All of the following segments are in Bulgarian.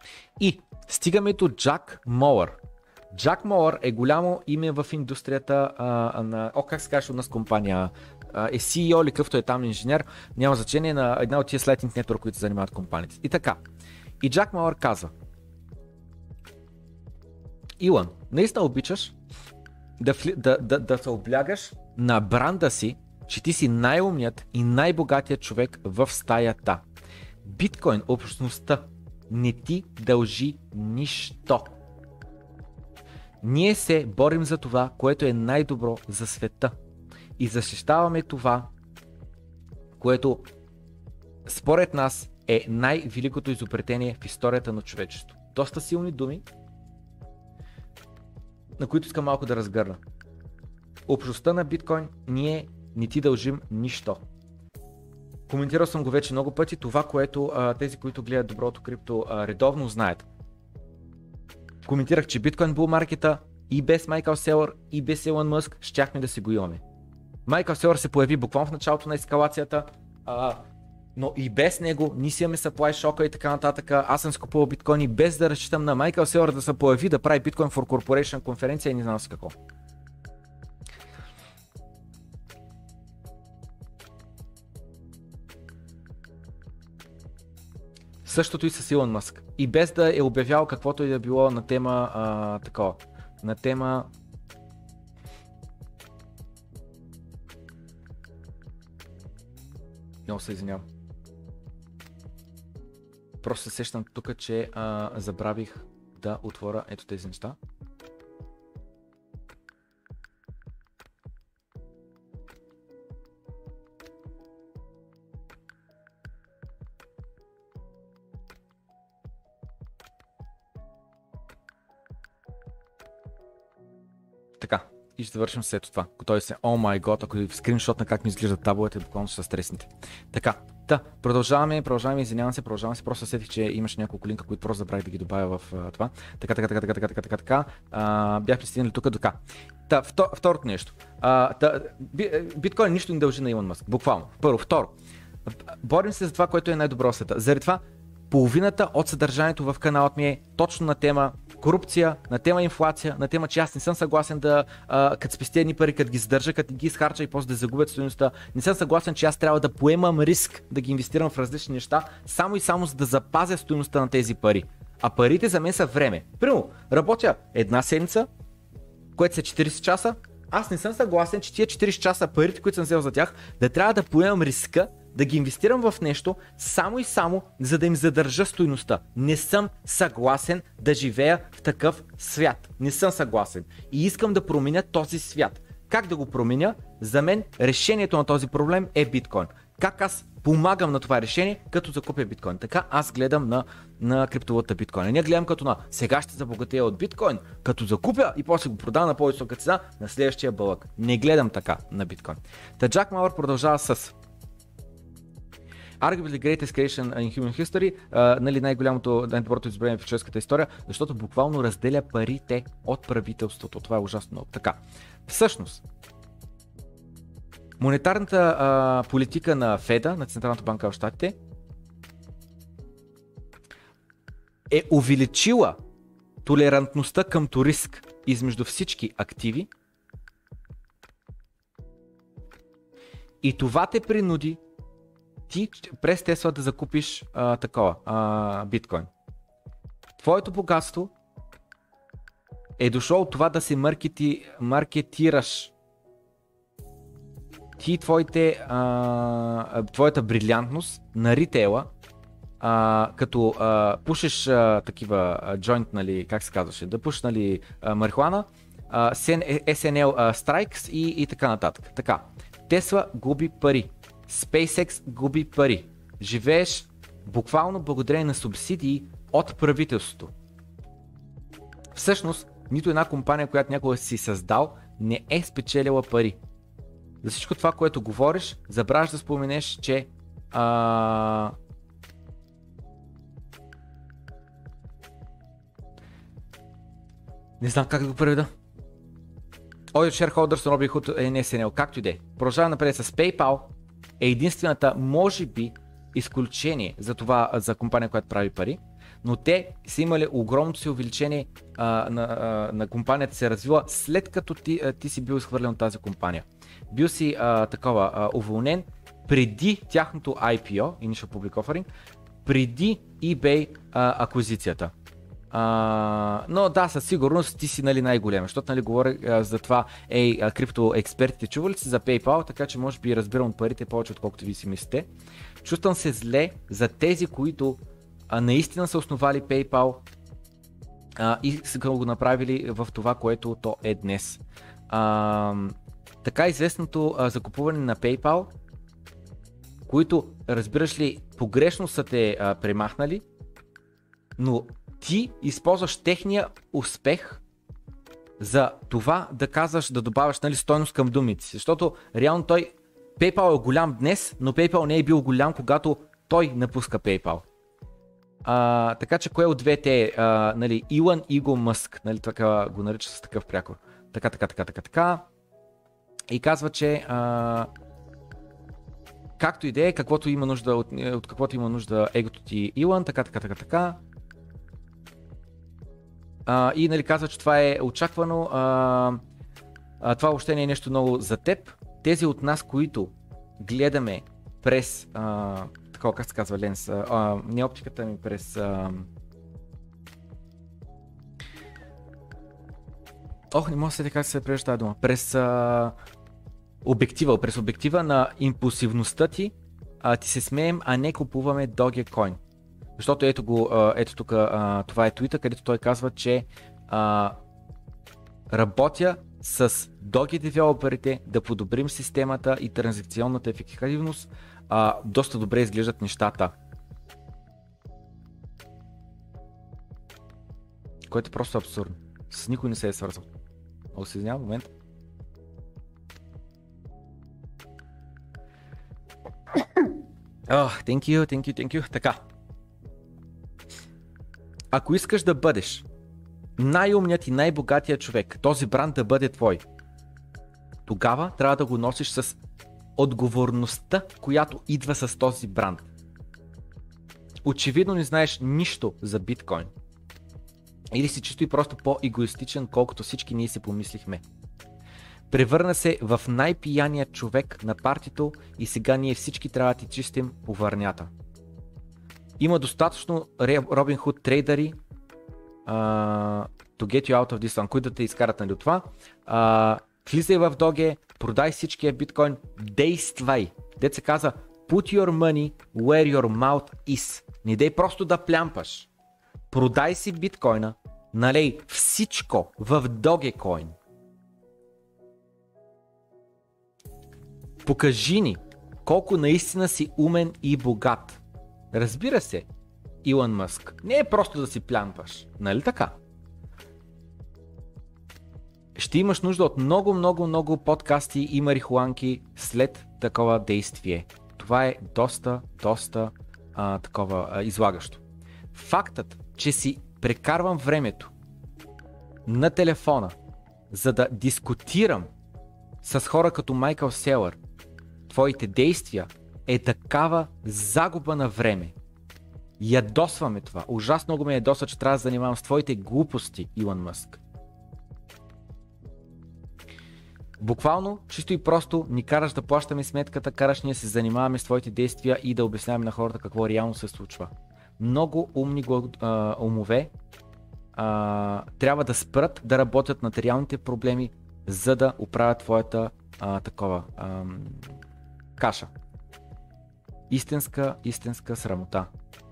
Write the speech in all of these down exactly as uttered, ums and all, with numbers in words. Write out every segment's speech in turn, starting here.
И стигаме до Джак Молър. Джак Молър е голямо име в индустрията а, на, о, как се казва от нас компания, а, е Си И О или какъвто е там инженер, няма значение, на една от тия Lightning Network, които се занимават компаниите. И така, и Джак Молър каза: Илън, наистина обичаш да, да, да, да се облягаш на бранда си, че ти си най-умният и най-богатият човек в стаята. Биткоин, общността, не ти дължи нищо. Ние се борим за това, което е най-добро за света. И защищаваме това, което според нас е най-великото изобретение в историята на човечеството. Доста силни думи, на които искам малко да разгърна. Общността на биткоин, ние не ти дължим нищо. Коментирал съм го вече много пъти, това, което а, тези, които гледат Доброто крипто а, редовно знаят. Коментирах, че биткоин бул маркета и без Майкъл Селър и без Илон Мъск щяхме да си го имаме. Майкъл Селър се появи буквално в началото на ескалацията, а, но и без него ние си имаме supply шока и така нататък. Аз съм скупувал биткоини без да разчитам на Майкъл Селър да се появи да прави Bitcoin for Corporation конференция и не знам си какво. Същото и с Илон Мъск. И без да е обявял каквото и да било на тема а, такова. На тема много се извинявам. Просто се сещам тук, че а, забравих да отворя ето тези неща. Така, и ще завършим след това. Готови се. О май гот, ако ви скриншот на как ми изглеждат табловете, буквално ще са стресните. Така, да, продължаваме, продължаваме, извинявам се, продължавам се, просто сетих, че имаш няколко линка, които просто забравих да ги добавя в uh, това. Така, така, така, така, така, така, така, така. Uh, бях пристигнали тук до така. Та, втор, второто нещо. Uh, та, биткоин нищо не дължи на Илон Мъск, буквално. Първо, второ. Борим се за това, което е най-добро в света. Заради това, половината от съдържанието в каналът ми е точно на тема корупция, на тема инфлация, на тема, че аз не съм съгласен да, а, като спестя едни пари, като ги задържа, като ги изхарча и после да загубят стойността. Не съм съгласен, че аз трябва да поемам риск да ги инвестирам в различни неща, само и само за да запазя стойността на тези пари. А парите за мен са време. Примерно, работя една седмица, което са четирийсет часа, аз не съм съгласен, че тия четирийсет часа парите, които съм взел за тях, да трябва да поемам риска, да ги инвестирам в нещо, само и само, за да им задържа стойността. Не съм съгласен да живея в такъв свят. Не съм съгласен. И искам да променя този свят. Как да го променя? За мен решението на този проблем е биткоин. Как аз помагам на това решение, като закупя биткоин? Така аз гледам на, на криптовата биткоин. Не гледам като на сега ще забогатея от биткоин, като закупя и после го продавам на по-висока цена на следващия бълък. Не гледам така на биткоин. Та Джак Молър продължава с Arguably greatest creation in human history, uh, нали, най-голямото, най-доброто изобретение в човешката история, защото буквално разделя парите от правителството. Това е ужасно много. Така, всъщност, монетарната uh, политика на Феда, на Централната банка в щатите, е увеличила толерантността към риск измежду всички активи и това те принуди ти през Тесла да закупиш а, такова, а, биткоин. Твоето богатство е дошло от това да се маркети, маркетираш. Ти твоите, а, твоята брилянтност на ритейла, а, като а, пушиш а, такива а, joint, нали, как се казваше, да пушиш, нали, а, марихуана, а, Ес Ен Ел а, Strikes и, и така нататък. Така, Тесла губи пари. SpaceX губи пари. Живееш буквално благодарение на субсидии от правителството. Всъщност, нито една компания, която някога си създал, не е спечелила пари. За всичко това, което говориш, забравяш да споменеш, че а... не знам как да го преведа. All shareholders on Robinhood е Ес Ен Ел, както и да е. Продължаваме напред с PayPal. Е единствената, може би, изключение за това, за компания, която прави пари. Но те са имали огромното си увеличение а, на, а, на компанията се развила след като ти, а, ти си бил изхвърлен от тази компания. Бил си а, такова а, уволнен преди тяхното ай пи о, Initial Public Offering, преди eBay а, аквизицията. Uh, но да, със сигурност ти си нали, най-голем, защото нали, говоря uh, за това, ей, uh, крипто експертите чували си за PayPal, така че може би разбирам от парите повече отколкото ви си мислите. Чувствам се зле за тези, които uh, наистина са основали PayPal uh, и са го направили в това, което то е днес. Uh, така известното uh, закупуване на PayPal, които разбираш ли, погрешно са те uh, премахнали, но ти използваш техния успех за това да казваш, да добавяш нали, стойност към думите си, защото реално той, PayPal е голям днес, но PayPal не е бил голям, когато той напуска PayPal. А, така че кое от двете е, а, нали, Илон Иго Мъск, нали, така го нарича с такъв прякор. Така, така, така, така, така. И казва, че а, както и да е, каквото има нужда, от, от каквото има нужда егото ти Илон, така, така, така, така. Uh, и нали казва, че това е очаквано, uh, uh, това въобще не е нещо ново за теб. Тези от нас, които гледаме през, uh, такова как се казва ленс, uh, uh, не оптиката ми през, uh... ох, не мога да се как се превежда тази дума, през uh, обектива, през обектива на импулсивността ти, uh, ти се смеем, а не купуваме Dogecoin. Защото ето го, ето тук, това е твита, където той казва, че а, работя с Doge девелоперите да подобрим системата и транзакционната ефективност. А, доста добре изглеждат нещата. Което е просто абсурдно. С никой не се е свързал. О, се извинявам, момент. Oh, thank you, thank you, thank you. Така. Ако искаш да бъдеш най-умният и най-богатия човек, този бранд да бъде твой, тогава трябва да го носиш с отговорността, която идва с този бранд. Очевидно не знаеш нищо за биткоин. Или си чисто и просто по-егоистичен, колкото всички ние си помислихме. Превърна се в най-пияния човек на партито и сега ние всички трябва да ти чистим повърнята. Има достатъчно Robinhood трейдери uh, to get you out of this one, които да те изкарат нали от това. Uh, влизай в Doge, продай всичкия биткоин, действай. Дет се каза, put your money where your mouth is. Не дей просто да плямпаш. Продай си биткоина, налей всичко в Dogecoin. Покажи ни колко наистина си умен и богат. Разбира се, Илон Мъск. Не е просто да си плямпаш, нали така? Ще имаш нужда от много, много, много подкасти и марихуанки след такова действие. Това е доста, доста а, такова а, излагащо. Фактът, че си прекарвам времето на телефона, за да дискутирам с хора като Майкъл Селър, твоите действия е такава загуба на време. Ядосваме това. Ужасно много ме ядосва, че трябва да занимавам с твоите глупости, Илон Мъск. Буквално, чисто и просто ни караш да плащаме сметката, караш ние се занимаваме с твоите действия и да обясняваме на хората какво реално се случва. Много умни а, умове а, трябва да спрат да работят над реалните проблеми, за да оправят твоята а, такова а, каша. Истинска, истинска срамота.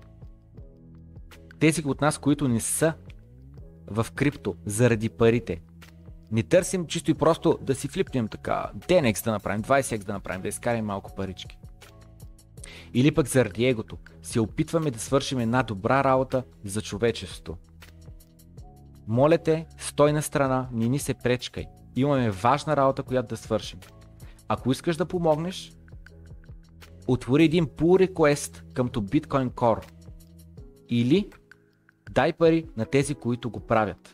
Тези от нас, които не са в крипто заради парите, не търсим чисто и просто да си флипнем така, десет екс да направим, двайсет екс да направим, да изкарим малко парички. Или пък заради егото се опитваме да свършим една добра работа за човечеството. Моля те, стой на страна, не ни се пречкай. Имаме важна работа, която да свършим. Ако искаш да помогнеш, отвори един pull request къмто Bitcoin Core. Или дай пари на тези, които го правят.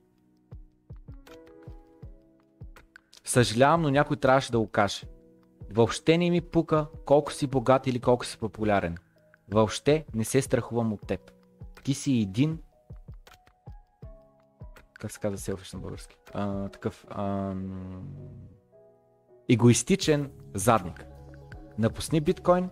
Съжалявам, но някой трябваше да го каже. Въобще не ми пука колко си богат или колко си популярен. Въобще не се страхувам от теб. ти си един, как се казва селфиш на български, а, такъв ам... егоистичен задник. Напусни биткоин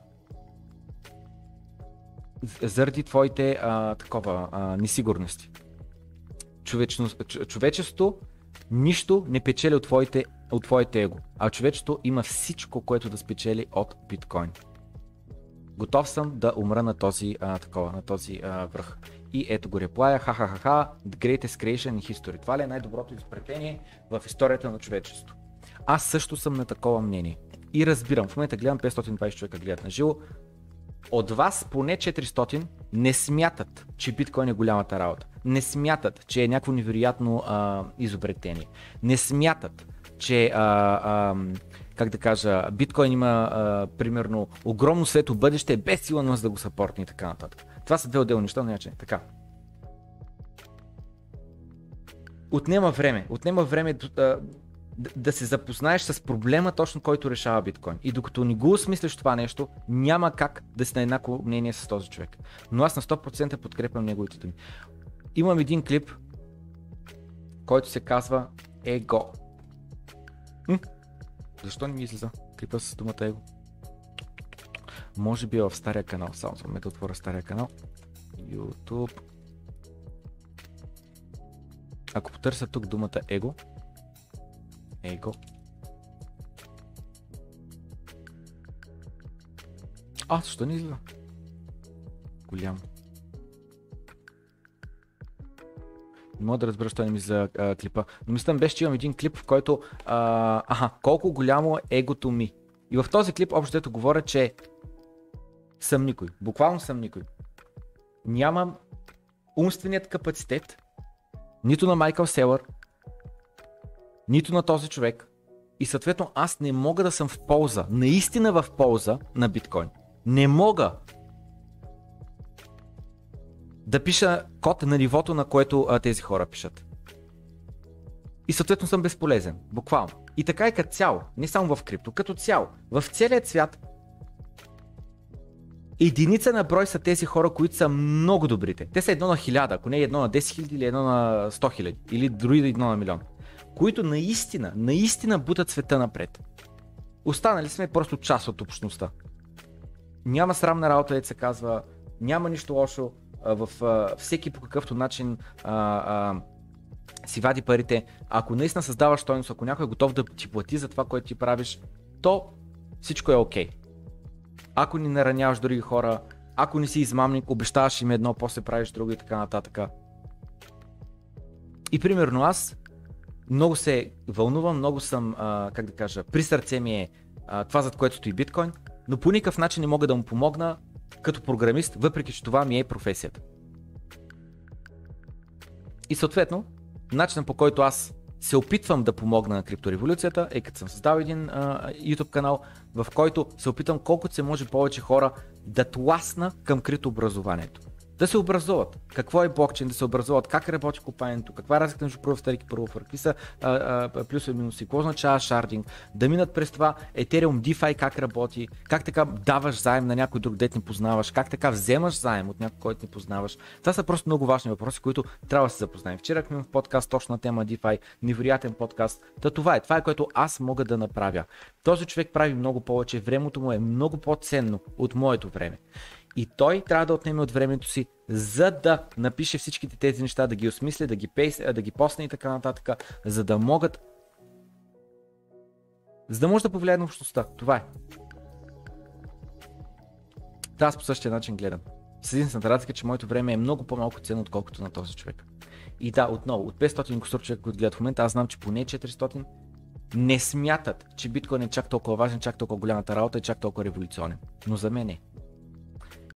заради твоите а, такова а, несигурности. Човечно, човечеството нищо не печели от твоите, от твоите его, а човечеството има всичко, което да спечели от биткоин. Готов съм да умра на този, а, такова, на този а, връх. И ето го реплая, ха-ха-ха-ха, the greatest creation in history. Това ли е най-доброто изобретение в историята на човечеството? Аз също съм на такова мнение. И разбирам, в момента гледам петстотин и двайсет човека гледат на живо. От вас поне четиристотин не смятат, че биткоин е голямата работа. Не смятат, че е някакво невероятно а, изобретение. Не смятат, че а, а, как да кажа, биткоин има а, примерно огромно светло бъдеще без сила на да го съпортне и така нататък. Това са две отделни неща, но иначе така. Отнема време, отнема време а, да, да се запознаеш с проблема точно, който решава биткоин. И докато не го осмислиш това нещо, няма как да си на еднакво мнение с този човек. Но аз на сто процента подкрепям неговите думи. Имам един клип, който се казва Его. М? Защо не ми излиза клипа с думата Его? Може би е в стария канал. Само за ме да отворя стария канал. YouTube. Ако потърся тук думата Его. Его. А, защо не излиза? Голямо. Не мога да разбера, защо не ми за а, клипа. Но мислям беше, че имам един клип, в който а, аха, колко голямо е егото ми. И в този клип общо дето говоря, че съм никой. Буквално съм никой. Нямам умственият капацитет нито на Майкъл Селър, нито на този човек. И съответно аз не мога да съм в полза, наистина в полза на биткоин. Не мога да пиша код на нивото, на което а, тези хора пишат. И съответно съм безполезен, буквално. И така е като цяло, не само в крипто, като цяло. В целият свят единица на брой са тези хора, които са много добрите. Те са едно на хиляда, ако не е едно на десет хиляди или едно на сто хиляди, или дори едно на милион. Които наистина, наистина бутат света напред. Останали сме просто част от общността. Няма срамна работа, да се казва, няма нищо лошо. В а, всеки по какъвто начин а, а, си вади парите. Ако наистина създаваш стойност, ако някой е готов да ти плати за това, което ти правиш, то всичко е окей. Ако не нараняваш други хора, ако не си измамник, обещаваш им едно, после правиш друго и така нататък. И примерно аз много се вълнувам, много съм, а, как да кажа, при сърце ми е а, това, зад което стои биткоин, но по никакъв начин не мога да му помогна като програмист, въпреки че това ми е професията. И съответно, начинът по който аз се опитвам да помогна на криптореволюцията е като съм създал един а, YouTube канал, в който се опитвам колкото се може повече хора да тласна към криптообразованието. Да се образуват. Какво е блокчейн, да се образуват, как работи копаенето, каква е разликата между Proof of Stake и Proof of Work, какви са а, а, плюсове и минуси, какво означава шардинг, да минат през това Ethereum DeFi как работи, как така даваш заем на някой друг, дет не познаваш, как така вземаш заем от някой, който не познаваш. Това са просто много важни въпроси, които трябва да се запознаем. Вчера имам в подкаст точно на тема DeFi, невероятен подкаст. Та това е, това е което аз мога да направя. Този човек прави много повече, времето му е много по-ценно от моето време. И той трябва да отнеме от времето си, за да напише всичките тези неща, да ги осмисли, да ги, пейс, да ги посне и така нататък, за да могат, за да може да повлияе на общността. Това е. Та аз по същия начин гледам. С единствената разлика, че моето време е много по-малко ценно, отколкото на този човек. И да, отново, от петстотин кусор човека, които гледат в момента, аз знам, че поне четиристотин не смятат, че биткоин е чак толкова важен, чак толкова голямата работа и чак толкова революционен. Но за мен е.